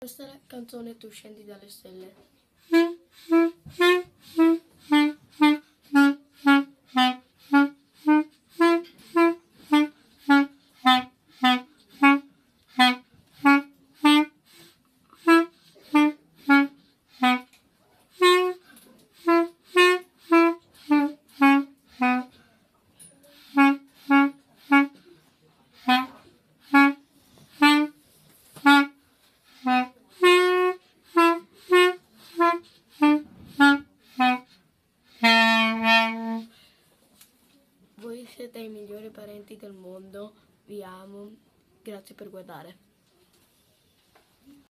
Questa è la canzone Tu scendi dalle stelle. Voi siete i migliori parenti del mondo, vi amo, grazie per guardare.